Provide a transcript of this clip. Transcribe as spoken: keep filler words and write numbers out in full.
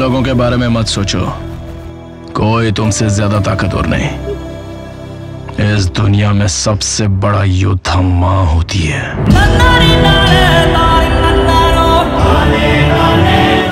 लोगों के बारे में मत सोचो, कोई तुमसे ज्यादा ताकतवर नहीं। इस दुनिया में सबसे बड़ा योद्धा माँ होती है।